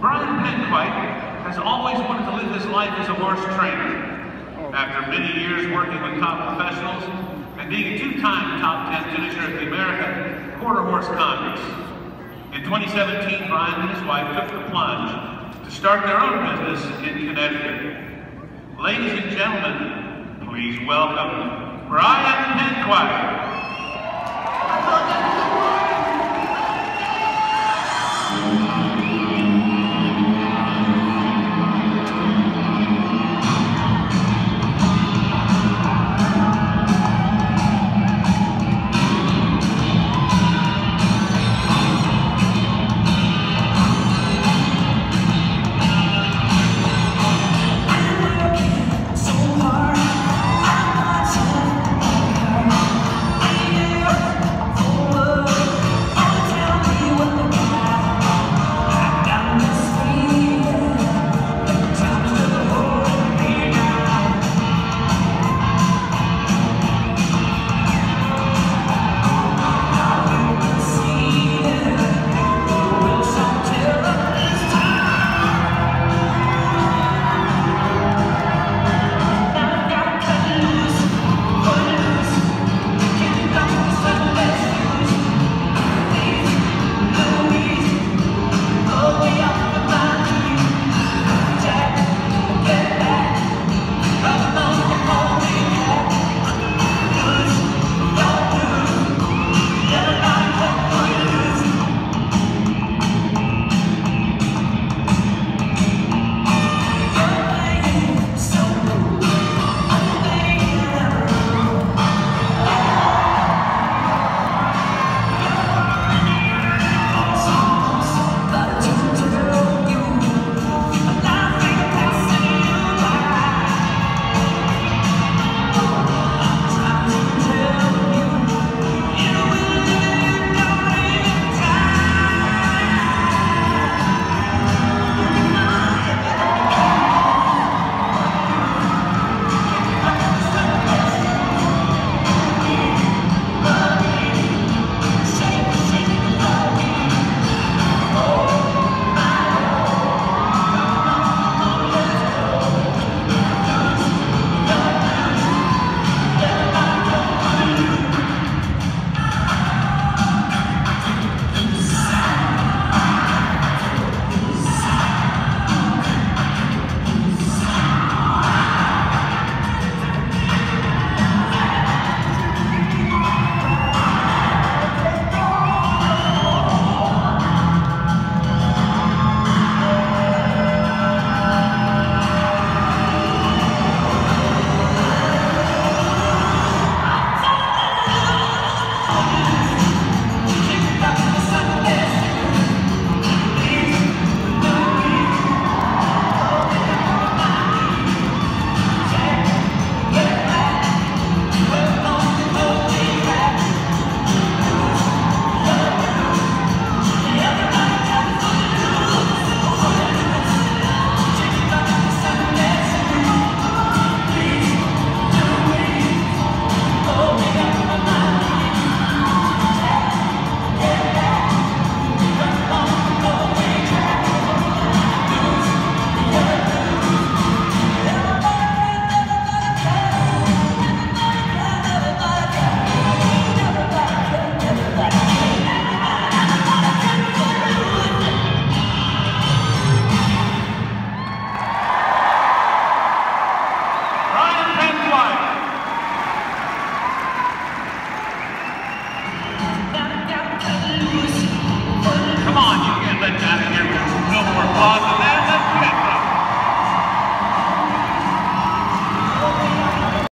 Brian Penquite has always wanted to live his life as a horse trainer. After many years working with top professionals and being a two-time top 10 finisher at the American Quarter Horse Congress. In 2017, Brian and his wife took the plunge to start their own business in Connecticut. Ladies and gentlemen, please welcome Brian Penquite. Come on, you can't let that in here. No more fun.